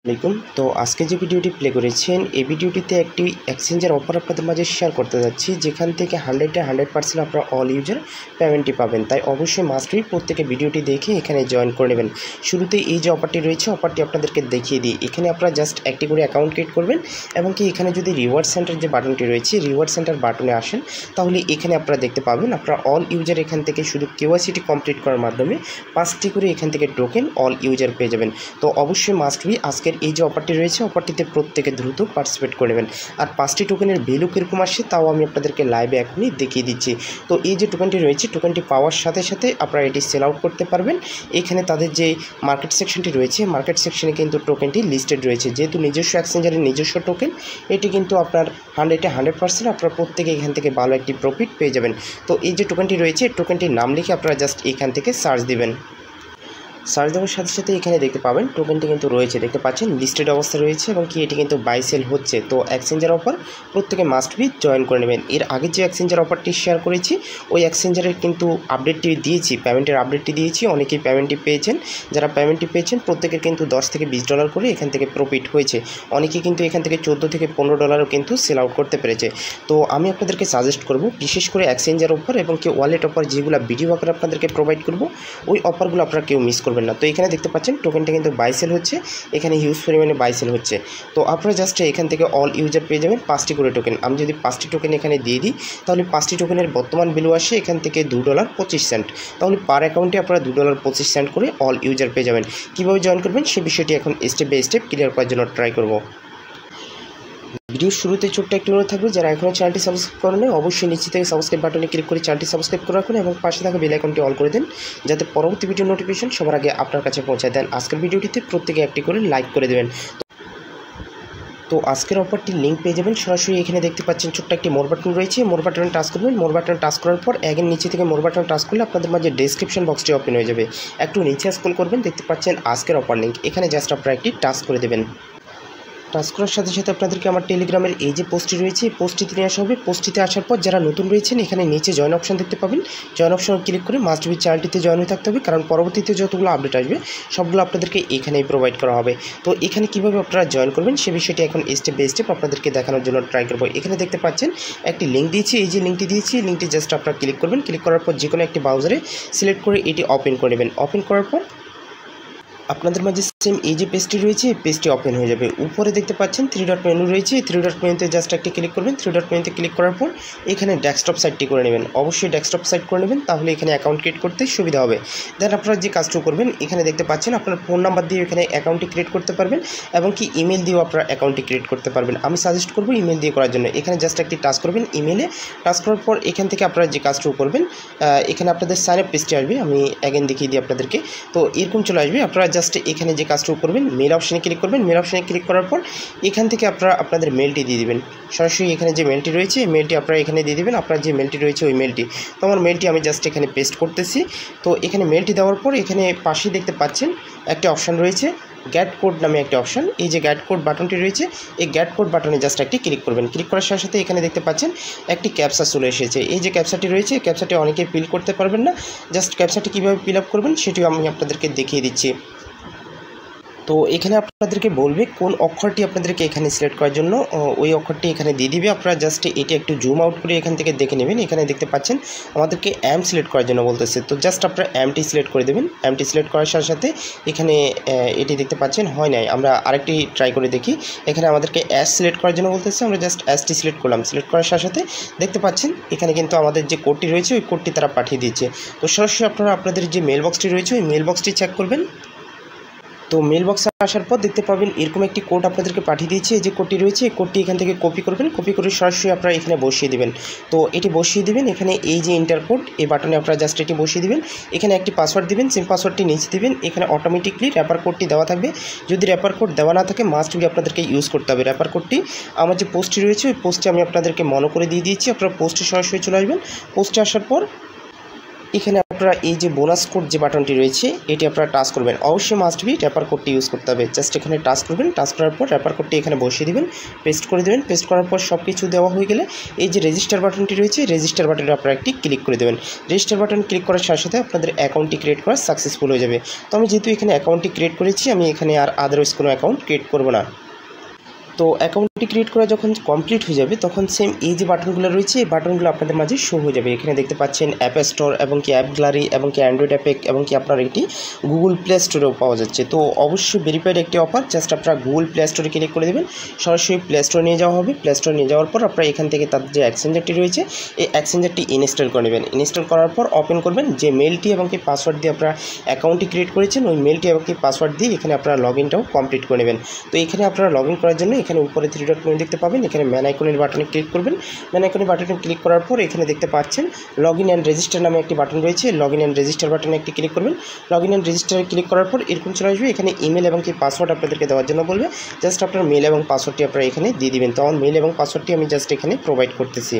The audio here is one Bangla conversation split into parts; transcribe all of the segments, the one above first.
আসসালামাইকুম। তো আজকে যে ভিডিওটি প্লে করেছেন এই ভিডিওটিতে একটি এক্সচেঞ্জের অফার আপনাদের মাঝে শেয়ার করতে যাচ্ছি, যেখান থেকে 100% আপনারা অল ইউজার পেমেন্টটি পাবেন। তাই অবশ্যই মাস্টবি প্রত্যেকে ভিডিওটি দেখে এখানে জয়েন করে নেবেন। শুরুতে এই যে অফারটি রয়েছে অফারটি আপনাদেরকে দেখিয়ে দিই। এখানে আপনারা জাস্ট একটি করে অ্যাকাউন্ট ক্রিয়েট করবেন এবং কি এখানে যদি রিওয়ার্ড সেন্টার যে বাটনটি রয়েছে রিওয়ার্ড সেন্টার বাটনে আসেন, তাহলে এখানে আপনারা দেখতে পাবেন আপনারা অল ইউজার এখান থেকে শুধু কেওয়াইসিটি কমপ্লিট করার মাধ্যমে 5টি করে এখান থেকে টোকেন অল ইউজার পেয়ে যাবেন। তো অবশ্যই মাস্টবি আজকের এই যে অফারটি রয়েছে অফারটিতে প্রত্যেকে দ্রুত পার্টিসিপেট করে নেবেন। আর 5টি টোকেনের ভ্যালু কীরকম আসে তাও আমি আপনাদেরকে লাইভে এখনই দেখিয়ে দিচ্ছি। তো এই যে টোকেনটি রয়েছে টোকেনটি পাওয়ার সাথে সাথে আপনারা এটি সেল আউট করতে পারবেন। এখানে তাদের যে মার্কেট সেকশনটি রয়েছে মার্কেট সেকশনে কিন্তু টোকেনটি লিস্টেড রয়েছে। যেহেতু নিজস্ব এক্সচেঞ্জারের নিজস্ব টোকেন, এটি কিন্তু আপনার 100% আপনারা প্রত্যেকে এখান থেকে ভালো একটি প্রফিট পেয়ে যাবেন। তো এই যে টোকেনটি রয়েছে টোকেনটির নাম লিখে আপনারা জাস্ট এখান থেকে সার্চ দিবেন। সার্চ দেওয়ার সাথে সাথে এখানে দেখতে পাবেন টোকেনটি কিন্তু রয়েছে, দেখতে পাচ্ছেন লিস্টেড অবস্থা রয়েছে এবং কি এটি কিন্তু বাই সেল হচ্ছে। তো এক্সচেঞ্জার অফার প্রত্যেকে মাস্টবি জয়েন করে নেবেন। এর আগে যে এক্সচেঞ্জার অফারটি শেয়ার করেছি ওই এক্সচেঞ্জারের কিন্তু আপডেটটি দিয়েছি, পেমেন্টের আপডেটটি দিয়েছি। অনেকেই পেমেন্টটি পেয়েছেন, যারা পেমেন্টটি পেয়েছেন প্রত্যেকের কিন্তু $10 থেকে $20 করে এখান থেকে প্রফিট হয়েছে। অনেকেই কিন্তু এখান থেকে $14 থেকে $15 কিন্তু সেল আউট করতে পেরেছে। তো আমি আপনাদেরকে সাজেস্ট করব বিশেষ করে এক্সচেঞ্জার অফার এবং কি ওয়ালেট অফার যেগুলো ভিডিও আকারে আপনাদেরকে প্রোভাইড করব ওই অফারগুলো আপনারা কেউ মিস করবেন না। তো এখানে দেখতে পাচ্ছেন টোকেনটা কিন্তু বাই সেল হচ্ছে, এখানে হিউজ পরিমাণে বাই সেল হচ্ছে। তো আপনারা জাস্ট এখান থেকে অল ইউজার পেয়ে যাবেন 5টি করে টোকেন। আমি যদি 5টি টোকেন এখানে দিয়ে দিই তাহলে 5টি টোকেনের বর্তমান ভ্যালু আসে এখান থেকে $2.25। তাহলে পার অ্যাকাউন্টে আপনারা $2.25 করে অল ইউজার পেয়ে যাবেন। কীভাবে জয়েন করবেন সে বিষয়টি এখন স্টেপ বাই স্টেপ ক্লিয়ার করার জন্য ট্রাই করব। ভিডিওর শুরুতে ছোট্ট একটি অনুরোধ থাকবে, যারা এখনও চ্যানেলটি সাবস্ক্রাইব করেন অবশ্যই নিচে থেকে সাবস্ক্রাইব বাটনে ক্লিক করে চ্যানেলটি সাবস্ক্রাইব করে রাখুন এবং পাশে থাকা বেল আইকনটি অল করে দেন, যাতে পরবর্তী ভিডিও নোটিফিকেশন সবার আগে আপনার কাছে পৌঁছায় দেন। আজকের ভিডিওটিতে প্রত্যেকে একটি করে লাইক করে দেবেন। তো আজকের অফারটির লিঙ্ক পেয়ে যাবেন সরাসরি এখানে দেখতে পাচ্ছেন ছোট্ট একটি মোর বাটন রয়েছে, মোর বাটনে টাচ করবেন। মোর বাটনে টাচ করার পর এগেন নিচে থেকে মোর বাটনে টাচ করলে আপনাদের মাঝে ডেসক্রিপশন বক্সটি ওপেন হয়ে যাবে। একটু নিচে স্ক্রল করবেন, দেখতে পাচ্ছেন আজকের অফার লিঙ্ক, এখানে জাস্ট আপনারা একটি টাচ করে দেবেন। টাচ করার সাথে সাথে আপনাদেরকে আমার টেলিগ্রামের এই যে পোস্টটি রয়েছে এই পোস্টটিতে নিয়ে আসা হবে। পোস্টটিতে আসার পর যারা নতুন রয়েছেন এখানে নিচে জয়েন অপশন দেখতে পাবেন। জয়েন অপশন ক্লিক করে মাস্টবি চ্যানেলটিতে জয়েন হয়ে থাকতে হবে, কারণ পরবর্তীতে যতগুলো আপডেট আসবে সবগুলো আপনাদেরকে এখানেই প্রোভাইড করা হবে। তো এখানে কীভাবে আপনারা জয়েন করবেন সে বিষয়টি এখন স্টেপ বাই স্টেপ আপনাদেরকে দেখানোর জন্য ট্রাই করবো। এখানে দেখতে পাচ্ছেন একটি লিঙ্ক দিয়েছি, এই যে লিঙ্কটি দিয়েছি লিঙ্কটি জাস্ট আপনারা ক্লিক করবেন। ক্লিক করার পর যে কোনো একটি ব্রাউজারে সিলেক্ট করে এটি ওপেন করে নেবেন। ওপেন করার পর আপনাদের মাঝে সেম এই যে পেজটি রয়েছে এই পেজটি ওপেন হয়ে যাবে। উপরে দেখতে পাচ্ছেন 3 ডট মেনু রয়েছে, 3 ডট মেনুতে জাস্ট একটি ক্লিক করবেন। 3 ডট মেনুতে ক্লিক করার পর এখানে ডেস্কটপ সাইটটি করে নেবেন, অবশ্যই ডেস্কটপ সাইট করে নেবেন, তাহলে এখানে অ্যাকাউন্ট ক্রিয়েট করতে সুবিধা হবে। দেন আপনারা যে কাজটি করবেন এখানে দেখতে পাচ্ছেন আপনার ফোন নাম্বার দিয়ে এখানে অ্যাকাউন্টটি ক্রিয়েট করতে পারবেন এবং কি ইমেল দিয়েও আপনারা অ্যাকাউন্টটি ক্রিয়েট করতে পারবেন। আমি সাজেস্ট করবো ইমেল দিয়ে করার জন্য। এখানে জাস্ট একটি টাচ করবেন, ইমেলে টাচ করার পর এখান থেকে আপনারা যে কাজটি করবেন এখানে আপনাদের সাইন আপ পেজটি আসবে, আমি অ্যাগেন দেখিয়ে দিই আপনাদেরকে। তো এরকম চলে আসবে, আপনারা জাস্ট এখানে যে কাজটি করবেন মেল অপশানে ক্লিক করবেন। মেল অপশানে ক্লিক করার পর এখান থেকে আপনারা আপনাদের মেলটি দিয়ে দিবেন। সরাসরি এখানে যে মেলটি রয়েছে মেলটি আপনারা এখানে দিয়ে দিবেন, আপনার যে মেলটি রয়েছে ওই মেলটি। তো আমার মেলটি আমি জাস্ট এখানে পেস্ট করতেছি। তো এখানে মেলটি দেওয়ার পর এখানে পাশেই দেখতে পাচ্ছেন একটা অপশান রয়েছে গ্যাট কোড নামে একটা অপশান, এই যে গ্যাট কোড বাটনটি রয়েছে এই গ্যাট কোড বাটনে জাস্ট একটি ক্লিক করবেন। ক্লিক করার সাথে সাথে এখানে দেখতে পাচ্ছেন একটি ক্যাপচা চলে এসেছে। এই যে ক্যাপচাটি রয়েছে ক্যাপচাটি অনেকে ফিল করতে পারবেন না, জাস্ট ক্যাপচাটি কীভাবে ফিল আপ করবেন সেটিও আমি আপনাদেরকে দেখিয়ে দিচ্ছি। তো এখানে আপনাদেরকে বলবে কোন অক্ষরটি আপনাদেরকে এখানে সিলেক্ট করার জন্য ওই অক্ষরটি এখানে দিয়ে দিবে। আপনারা জাস্ট এটি একটু জুম আউট করে এখান থেকে দেখে নেবেন। এখানে দেখতে পাচ্ছেন আমাদেরকে এম সিলেক্ট করার জন্য বলতেছে, তো জাস্ট আপনারা এমটি সিলেক্ট করে দেবেন। এমটি সিলেক্ট করার সাথে সাথে এখানে এটি দেখতে পাচ্ছেন হয় নাই, আমরা আরেকটি ট্রাই করে দেখি। এখানে আমাদেরকে এস সিলেক্ট করার জন্য বলতেছে, আমরা জাস্ট এসটি সিলেক্ট করলাম। সিলেক্ট করার সাথে সাথে দেখতে পাচ্ছেন এখানে কিন্তু আমাদের যে কোডটি রয়েছে ওই কোডটি তারা পাঠিয়ে দিচ্ছে। তো সরাসরি আপনারা আপনাদের যে মেল বক্সটি রয়েছে ওই মেল বক্সটি চেক করবেন। তো মেল বক্সে আসার পর দেখতে পাবেন এরকম একটি কোড আপনাদেরকে পাঠিয়ে দিয়েছে। এই যে কোডটি রয়েছে এই কোডটি এখান থেকে কপি করবেন, কপি করে সরাসরি আপনারা এখানে বসিয়ে দেবেন। তো এটি বসিয়ে দেবেন, এখানে এই যে ইন্টার কোড এই বাটনে আপনারা জাস্ট এটি বসিয়ে দেবেন। এখানে একটি পাসওয়ার্ড দিবেন, সেম পাসওয়ার্ডটি নিচে দিবেন। এখানে অটোমেটিকলি র্যাপার কোডটি দেওয়া থাকবে, যদি র্যাপার কোড দেওয়া না থাকে মাস্টবি আপনাদেরকে ইউজ করতে হবে র্যাপার কোডটি। আমার যে পোস্টটি রয়েছে ওই পোস্টটি আমি আপনাদেরকে মনে করে দিয়ে দিয়েছি, আপনারা পোস্টে সরাসরি চলে আসবেন। পোস্টে আসার পর এখানে আপনারা এই যে বোনাস কোড যে বাটনটি রয়েছে এটি আপনারা টাচ করবেন, অবশ্যই মাস্ট বি র্যাপার কোডটি ইউজ করতে হবে। জাস্ট এখানে টাচ করবেন, টাচ করার পর র্যাপার কোডটি এখানে বসিয়ে দিবেন, পেস্ট করে দেবেন। পেস্ট করার পর সব কিছু দেওয়া হয়ে গেলে এই যে রেজিস্টার বাটনটি রয়েছে রেজিস্টার বাটনে আপনারা একটি ক্লিক করে দেবেন। রেজিস্টার বাটন ক্লিক করার সাথে সাথে আপনাদের অ্যাকাউন্টটি ক্রিয়েট করা সাকসেসফুল হয়ে যাবে। তো আমি যেহেতু এখানে অ্যাকাউন্টটি ক্রিয়েট করেছি, আমি এখানে আর আদারওয়াইজ কোনো অ্যাকাউন্ট ক্রিয়েট করব না। তো অ্যাকাউন্টটি ক্রিয়েট করা যখন কমপ্লিট হয়ে যাবে তখন সেম এই যে বাটনগুলো রয়েছে এই বাটনগুলো আপনাদের মাঝে শো হয়ে যাবে। এখানে দেখতে পাচ্ছেন অ্যাপ স্টোর এবং কি অ্যাপ গ্যালারি এবং কি অ্যান্ড্রয়েড অ্যাপে এবং কি আপনার এটি গুগল প্লে স্টোরেও পাওয়া যাচ্ছে। তো অবশ্যই ভেরিফাইড একটি অফার, জাস্ট আপনারা গুগল প্লে স্টোরে ক্লিক করে দেবেন, সরাসরি প্লে স্টোরে নিয়ে যাওয়া হবে। প্লে স্টোরে নিয়ে যাওয়ার পর আপনারা এখান থেকে তাদের যে এক্সচেঞ্জারটি রয়েছে এই এক্সচেঞ্জারটি ইনস্টল করে নেবেন। ইনস্টল করার পর ওপেন করবেন, যে মেলটি এবং কি পাসওয়ার্ড দিয়ে আপনারা অ্যাকাউন্টটি ক্রিয়েট করেছেন ওই মেলটি এবং কি পাসওয়ার্ড দিয়ে এখানে আপনারা লগ ইনটাও কমপ্লিট করে নেবেন। তো এখানে আপনারা লগ ইন করার জন্য এখানে উপরে 3 ডট মেনু দেখতে পাবেন, এখানে ম্যান আইকনের বাটনে ক্লিক করবেন। ম্যান আইকনের বাটনে ক্লিক করার পর এখানে দেখতে পাচ্ছেন লগ ইন অ্যান্ড রেজিস্টার নামে একটি বাটন রয়েছে, লগ ইন অ্যান্ড রেজিস্টার বাটনে একটি ক্লিক করবেন। লগ ইন অ্যান্ড রেজিস্টারে ক্লিক করার পর এরকম চলে আসবে, এখানে ইমেল এবং কি পাসওয়ার্ড আপনাদেরকে দেওয়ার জন্য বলবে। জাস্ট আপনার মেল এবং পাসওয়ার্ডটি আপনারা এখানে দিয়ে দিবেন। তো আমার মেল এবং পাসওয়ার্ডটি আমি জাস্ট এখানে প্রোভাইড করতেছি।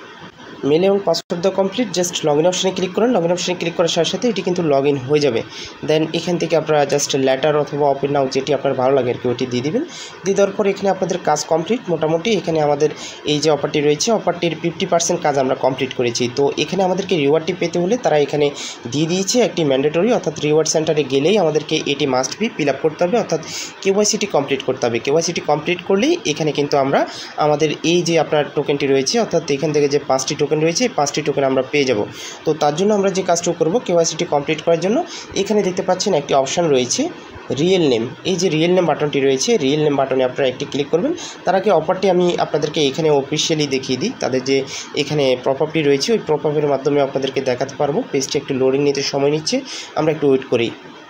মেল এবং পাসওয়ার্ড দেওয়া কমপ্লিট, জাস্ট লগ ইন অপশানে ক্লিক করেন। লগ ইন অপশানে ক্লিক করার সাথে সাথে এটি কিন্তু লগ ইন হয়ে যাবে। দেন এখান থেকে আপনারা জাস্ট লেটার অথবা ওপেন নাও যেটি আপনার ভালো লাগে আর কি ওটি দিয়ে দিবেন। দিয়ে দেওয়ার পর এখানে আপনাদের কাজ কমপ্লিট। মোটামুটি এখানে আমাদের এই যে অফারটি রয়েছে অফারটির 50% কাজ আমরা কমপ্লিট করেছি। তো এখানে আমাদেরকে রিওয়ার্ডটি পেতে হলে তারা এখানে দিয়ে দিয়েছে একটি ম্যান্ডেটরি, অর্থাৎ রিওয়ার্ড সেন্টারে গেলেই আমাদেরকে এটি মাস্ট বি ফিল আপ করতে হবে, অর্থাৎ কেওয়াইসিটি কমপ্লিট করতে হবে। কেওয়াইসিটি কমপ্লিট করলেই এখানে কিন্তু আমরা আমাদের এই যে আপনার টোকেনটি রয়েছে অর্থাৎ এখান থেকে যে 5টি টোকেন রয়েছে এই 5টি টোকেন আমরা পেয়ে যাব। তো তার জন্য আমরা যে কাজটা করব কেওয়াইসিটি কমপ্লিট করার জন্য এখানে দেখতে পাচ্ছেন একটি অপশান রয়েছে রিয়েল নেম। এই যে রিয়েল নেম বাটনটি রয়েছে রিয়েল নেম বাটনে আপনারা একটি ক্লিক করবেন। তার আগে অফারটি আমি আপনাদেরকে এখানে অফিসিয়ালি দেখিয়ে দিই। তাদের যে এখানে প্রপআপটি রয়েছে ওই প্রপআপের মাধ্যমে আপনাদেরকে দেখাতে পারবো। পেজটি একটু লোডিং নিতে সময় নিচ্ছে, আমরা একটু ওয়েট করি।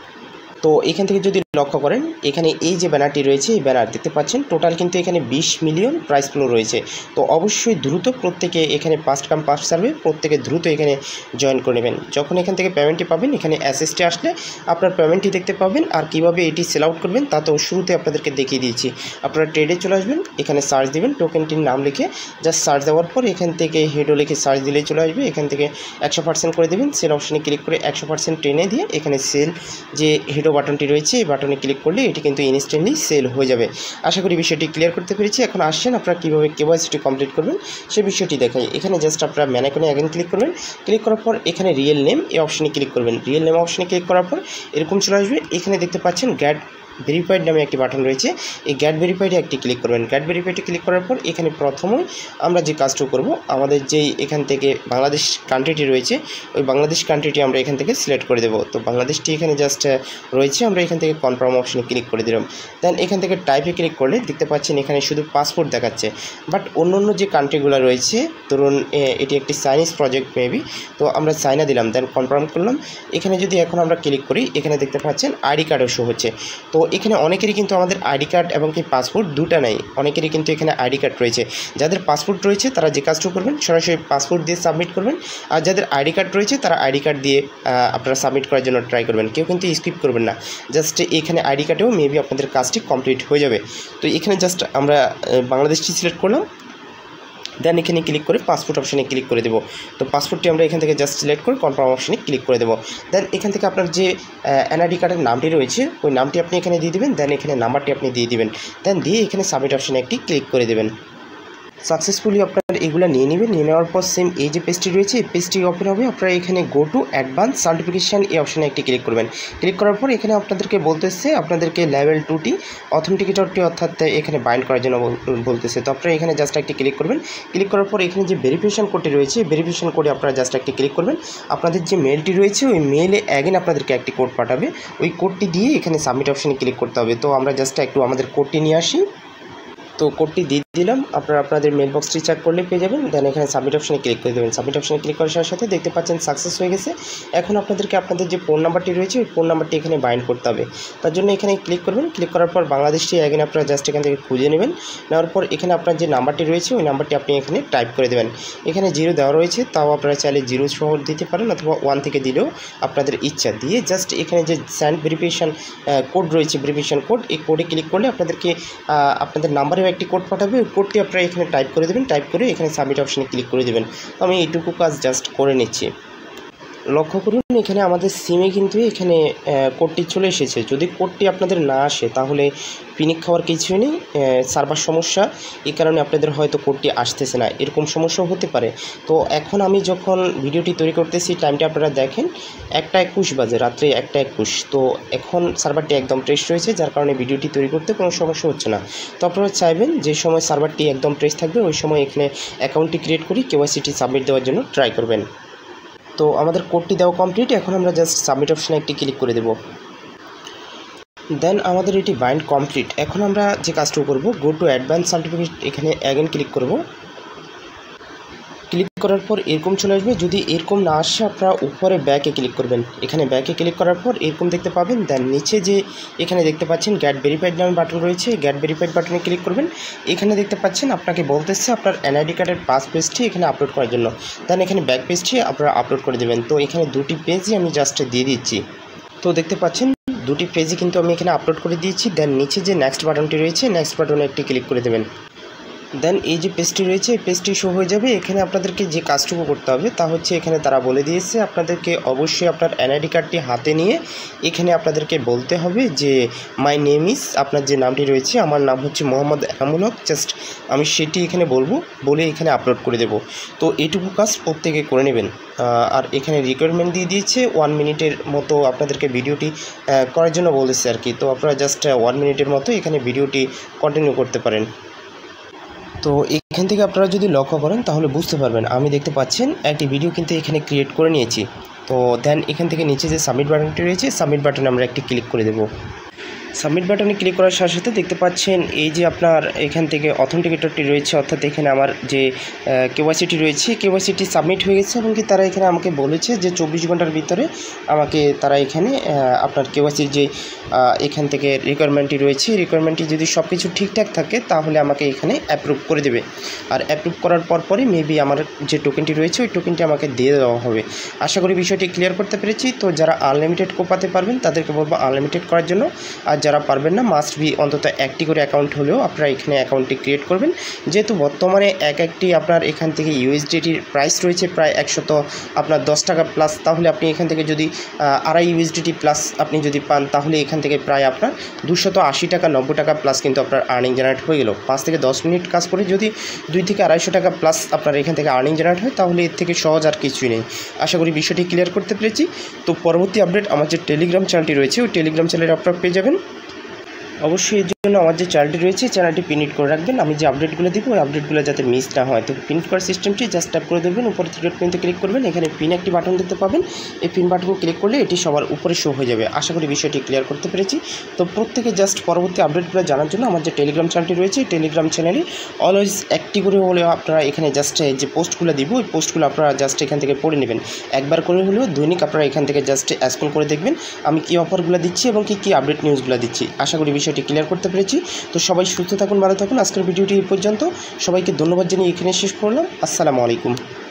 তো এখান থেকে যদি লক্ষ্য করেন এখানে এই যে ব্যানারটি রয়েছে এই ব্যানার দেখতে পাচ্ছেন টোটাল কিন্তু এখানে 20 মিলিয়ন প্রাইস ফ্লো রয়েছে। তো অবশ্যই দ্রুত প্রত্যেকে এখানে ফার্স্ট কাম ফার্স্ট সার্ভে প্রত্যেকে দ্রুত এখানে জয়েন করে নেবেন। যখন এখান থেকে পেমেন্টটি পাবেন এখানে অ্যাসেসটি আসলে আপনার পেমেন্টটি দেখতে পাবেন। আর কীভাবে এটি সেল আউট করবেন তা তো শুরুতে আপনাদেরকে দেখিয়ে দিয়েছি। আপনারা ট্রেডে চলে আসবেন, এখানে সার্চ দেবেন টোকেনটির নাম লিখে, জাস্ট সার্চ দেওয়ার পর এখান থেকে হেডও লিখে সার্চ দিলেই চলে আসবে। এখান থেকে 100% করে দেবেন, সেল অপশানে ক্লিক করে 100% টেনে দিয়ে এখানে সেল যে হেডও বাটনটি রয়েছে এই বাটনে ক্লিক করলে এটি কিন্তু ইনস্ট্যান্টলি সেল হয়ে যাবে। আশা করি বিষয়টি ক্লিয়ার করতে পেরেছি। এখন আসছেন আপনারা কীভাবে কেওয়াইসিটি কমপ্লিট করবেন সেই বিষয়টি দেখাই। এখানে জাস্ট আপনারা ম্যান আইকনে অ্যাগেন ক্লিক করবেন, ক্লিক করার পর এখানে রিয়েল নেম এই অপশানে ক্লিক করবেন। রিয়েল নেম অপশানে ক্লিক করার পর এরকম চলে আসবে। এখানে দেখতে পাচ্ছেন গ্যাট ভেরিফাইড নামে একটি বাটন রয়েছে, এই গ্যাট ভেরিফাইডে একটি ক্লিক করবেন। গ্যাট ভেরিফাইডে ক্লিক করার পর এখানে প্রথমেই আমরা যে কাজটা করব আমাদের যেই এখান থেকে বাংলাদেশ কান্ট্রিটি রয়েছে ওই বাংলাদেশ কান্ট্রিটি আমরা এখান থেকে সিলেক্ট করে দেবো। তো বাংলাদেশটি এখানে জাস্ট রয়েছে, আমরা এখান থেকে কনফার্ম অপশানে ক্লিক করে দিলাম। দেন এখান থেকে টাইপে ক্লিক করলে দেখতে পাচ্ছেন এখানে শুধু পাসপোর্ট দেখাচ্ছে, বাট অন্য যে কান্ট্রিগুলো রয়েছে ধরুন এটি একটি চাইনিজ প্রজেক্ট মেবি, তো আমরা চায়না দিলাম, দেন কনফার্ম করলাম। এখানে যদি এখন আমরা ক্লিক করি এখানে দেখতে পাচ্ছেন আইডি কার্ডও শো হচ্ছে। তো এখানে অনেকেরই কিন্তু আমাদের আইডি কার্ড এবং কি পাসপোর্ট দুটো নাই, অনেকেরই কিন্তু এখানে আইডি কার্ড রয়েছে। যাদের পাসপোর্ট রয়েছে তারা যে কাজটা করবেন সরাসরি পাসপোর্ট দিয়ে সাবমিট করবেন, আর যাদের আইডি কার্ড রয়েছে তারা আইডি কার্ড দিয়ে আপনারা সাবমিট করার জন্য ট্রাই করবেন। কেউ কিন্তু স্কিপ করবেন না, জাস্ট এখানে আইডি কার্ডেও মেবি আপনাদের কাজটি কমপ্লিট হয়ে যাবে। তো এখানে জাস্ট আমরা বাংলাদেশটি সিলেক্ট করলাম, দেন এখানে ক্লিক করে পাসপোর্ট অপশানে ক্লিক করে দেবো। তো পাসপোর্টটি আমরা এখান থেকে জাস্ট সিলেক্ট করে কনফার্ম অপশানে ক্লিক করে দেবো। দেন এখান থেকে আপনার যে এনআইডি কার্ডের নামটি রয়েছে ওই নামটি আপনি এখানে দিয়ে দেবেন, দেন এখানে নাম্বারটি আপনি দিয়ে দিবেন, দেন দিয়ে এখানে সাবমিট অপশানে একটি ক্লিক করে দেবেন। সাকসেসফুলি আপনারা এগুলো নিয়ে নেবেন। নিয়ে নেওয়ার পর সেম এই যে পেজটি রয়েছে এই পেজটি ওপেন হবে। আপনারা এখানে গো টু অ্যাডভান্স সার্টিফিকেশান এই অপশানে একটি ক্লিক করবেন। ক্লিক করার পর এখানে আপনাদেরকে বলতেছে আপনাদেরকে লেভেল 2টি অথেন্টিকেটরটি অর্থাৎ এখানে বাইন্ড করার জন্য বলতেছে। তো আপনারা এখানে জাস্ট একটি ক্লিক করবেন। ক্লিক করার পর এখানে যে ভেরিফিকেশান কোডটি রয়েছে ভেরিফিকেশান কোডে আপনারা জাস্ট একটি ক্লিক করবেন। আপনাদের যে মেলটি রয়েছে ওই মেলে অ্যাগেন আপনাদেরকে একটি কোড পাঠাবে, ওই কোডটি দিয়ে এখানে সাবমিট অপশানে ক্লিক করতে হবে। তো আমরা জাস্ট একটু আমাদের কোডটি নিয়ে আসি। তো কোডটি দিয়ে দিলাম, আপনারা আপনাদের মেল বক্সটি চেক করলে পেয়ে যাবেন। দেন এখানে সাবমিট অপশানে ক্লিক করে দেবেন। সাবমিট অপশানে ক্লিক করার সাথে সাথে দেখতে পাচ্ছেন সাকসেস হয়ে গেছে। এখন আপনাদেরকে আপনাদের যে ফোন নাম্বারটি রয়েছে ওই ফোন নাম্বারটি এখানে বাইন্ড করতে হবে। তার জন্য এখানে ক্লিক করবেন। ক্লিক করার পর বাংলাদেশটি অ্যাগেন আপনারা জাস্ট এখান থেকে খুঁজে নেবেন। নেওয়ার পর এখানে আপনার যে নাম্বারটি রয়েছে ওই নাম্বারটি আপনি এখানে টাইপ করে দেবেন। এখানে 0 দেওয়া রয়েছে, তাও আপনারা চাইলে 0 সহ দিতে পারেন অথবা 1 থেকে দিলেও আপনাদের ইচ্ছা। দিয়ে জাস্ট এখানে যে সেন্ড ভেরিফিকেশান কোড রয়েছে ভেরিফিকেশান কোড, এই কোডে ক্লিক করলে আপনাদেরকে আপনাদের নাম্বারেও একটি কোড পাঠাবে। ওই কোডটি আপনারা এখানে টাইপ করে দেবেন, টাইপ করে এখানে সাবমিট অপশানে ক্লিক করে দেবেন। আমি এইটুকু কাজ জাস্ট করে নিচ্ছি। লক্ষ্য করুন এখানে আমাদের সিমে কিন্তু এখানে কোডটি চলে এসেছে। যদি কোডটি আপনাদের না আসে তাহলে পিনিক খাওয়ার কিছুই নেই, সার্ভার সমস্যা, এই কারণে আপনাদের হয়তো কোডটি আসতেছে না, এরকম সমস্যাও হতে পারে। তো এখন আমি যখন ভিডিওটি তৈরি করতেছি টাইমটা আপনারা দেখেন 1:21 বাজে, রাত্রে 1:21। তো এখন সার্ভারটি একদম ফ্রেশ রয়েছে, যার কারণে ভিডিওটি তৈরি করতে কোনো সমস্যা হচ্ছে না। তো আপনারা চাইবেন যে সময় সার্ভারটি একদম ফ্রেশ থাকবে ওই সময় এখানে অ্যাকাউন্টটি ক্রিয়েট করি কেওয়াইসিটি সাবমিট দেওয়ার জন্য ট্রাই করবেন। তো আমাদের কোডটি দেওয়া কমপ্লিট, এখন আমরা জাস্ট সাবমিট অপশানে একটি ক্লিক করে দেব। দেন আমাদের এটি বাইন্ড কমপ্লিট। এখন আমরা যে কাজটা করব, গো টু অ্যাডভান্স সার্টিফিকেট, এখানে অ্যাগেন ক্লিক করব। ক্লিক করার পর এরকম চলে আসবে। যদি এরকম না আসে আপনারা উপরে ব্যাকে ক্লিক করবেন। এখানে ব্যাকে ক্লিক করার পর এরকম দেখতে পাবেন। দেন নিচে যে এখানে দেখতে পাচ্ছেন গেট ভেরিফাইড নামে বাটন রয়েছে, গেট ভেরিফাইড বাটনে ক্লিক করবেন। এখানে দেখতে পাচ্ছেন আপনাকে বলতেছে আপনার এনআইডি কার্ডের পাস পেজটি এখানে আপলোড করার জন্য। দেন এখানে ব্যাক পেজটি আপনারা আপলোড করে দেবেন। তো এখানে দুটি পেজই আমি জাস্ট দিয়ে দিচ্ছি। তো দেখতে পাচ্ছেন দুটি পেজই কিন্তু আমি এখানে আপলোড করে দিয়েছি। দেন নিচে যে নেক্সট বাটনটি রয়েছে নেক্সট বাটনে একটি ক্লিক করে দেবেন। দেন এই যে পেজটি রয়েছে এই পেজটি শো হয়ে যাবে। এখানে আপনাদেরকে যে কাজটুকু করতে হবে তা হচ্ছে এখানে তারা বলে দিয়েছে আপনাদেরকে অবশ্যই আপনার এনআইডি কার্ডটি হাতে নিয়ে এখানে আপনাদেরকে বলতে হবে যে মাই নেম ইজ, আপনার যে নামটি রয়েছে, আমার নাম হচ্ছে মোহাম্মদ এনামুল হক, জাস্ট আমি সেটি এখানে বলবো, বলে এখানে আপলোড করে দেব। তো এইটুকু কাজ প্রত্যেকে করে নেবেন। আর এখানে রিকোয়ারমেন্ট দিয়ে দিয়েছে 1 মিনিটের মতো আপনাদেরকে ভিডিওটি করার জন্য বলেছে আর কি। তো আপনারা জাস্ট 1 মিনিটের মতো এখানে ভিডিওটি কন্টিনিউ করতে পারেন। তো এখান থেকে আপনারা যদি লক্ষ্য করেন তাহলে বুঝতে পারবেন, আমি দেখতে পাচ্ছেন একটি ভিডিও কিন্তু এখানে ক্রিয়েট করে নিয়েছি। তো দেন এখান থেকে নিচে যে সাবমিট বাটনটি রয়েছে সাবমিট বাটনে আমরা একটি ক্লিক করে দেব। সাবমিট বাটনে ক্লিক করার সাথে সাথে দেখতে পাচ্ছেন এই যে আপনার এখান থেকে অথেন্টিকেটরটি রয়েছে, অর্থাৎ এখানে আমার যে কেওয়াইসিটি রয়েছে কেওয়াইসিটি সাবমিট হয়ে গেছে এবং কি তারা এখানে আমাকে বলেছে যে 24 ঘন্টার ভিতরে আমাকে তারা এখানে আপনার কেওয়াইসির যে এখান থেকে রিকোয়ারমেন্টটি রয়েছে রিকোয়ারমেন্টটি যদি সব কিছু ঠিকঠাক থাকে তাহলে আমাকে এখানে অ্যাপ্রুভ করে দেবে। আর অ্যাপ্রুভ করার পরই মেবি আমার যে টোকেনটি রয়েছে ওই টোকেনটি আমাকে দিয়ে দেওয়া হবে। আশা করি বিষয়টি ক্লিয়ার করতে পেরেছি। তো যারা আনলিমিটেড কোপাতে পারবেন তাদেরকে বলবো আনলিমিটেড করার জন্য, আর যারা পারবেন না মাস্ট বি অন্তত একটি করে অ্যাকাউন্ট হলেও আপনারা এখানে অ্যাকাউন্টটি ক্রিয়েট করবেন। যেহেতু বর্তমানে একটি আপনার এখান থেকে ইউএসডিটির প্রাইস রয়েছে প্রায় 110 টাকা প্লাস, তাহলে আপনি এখান থেকে যদি 2.5 ইউএসডিটি প্লাস আপনি যদি পান তাহলে এখান থেকে প্রায় আপনার 280 টাকা 90 টাকা প্লাস কিন্তু আপনার আর্নিং জেনারেট হয়ে গেল। 5 থেকে 10 মিনিট কাজ করে যদি 2 থেকে 250 টাকা প্লাস আপনার এখান থেকে আর্নিং জেনারেট হয় তাহলে এর থেকে সহজ আর কিছুই নেই। আশা করি বিষয়টি ক্লিয়ার করতে পেরেছি। তো পরবর্তী আপডেট আমার যে টেলিগ্রাম চ্যানেলটি রয়েছে ওই টেলিগ্রাম চ্যানেলে আপনারা পেয়ে যাবেন। অবশ্যই এর জন্য আমার যে চ্যানেলটি রয়েছে চ্যানেলটি পিনিট করে রাখবেন। আমি যে আপডেটগুলো দিব ওই আপডেটগুলো যাতে মিস না হয়। তো পিনিট করার সিস্টেমটি জাস্ট ট্যাপ করে দেবেন, উপরে থ্রি ডট মেনুতে ক্লিক করবেন, এখানে পিন একটি বাটন দেখতে পাবেন। এই পিন বাটনে ক্লিক করলে এটি সবার উপরে শো হয়ে যাবে। আশা করি বিষয়টি ক্লিয়ার করতে পেরেছি। তো প্রত্যেকে জাস্ট পরবর্তী আপডেটগুলো জানার জন্য আমার যে টেলিগ্রাম চ্যানেলটি রয়েছে টেলিগ্রাম চ্যানেলে অলওয়েজ একটি করে হলেও আপনারা এখানে জাস্ট যে পোস্টগুলো দিব ওই পোস্টগুলো আপনারা জাস্ট এখান থেকে পড়ে নেবেন। একবার করে হলেও দৈনিক আপনারা এখান থেকে জাস্ট স্ক্রল করে দেখবেন আমি কী অফারগুলো দিচ্ছি এবং কী আপডেট নিউজগুলো দিচ্ছি। আশা করি বিষয়টি ক্লিয়ার করতে পেরেছি। তো সবাই সুস্থ থাকুন, ভালো থাকুন। আজকের ভিডিওটি এই পর্যন্ত। সবাইকে ধন্যবাদ জানিয়ে এখানে শেষ করলাম। আসসালামু আলাইকুম।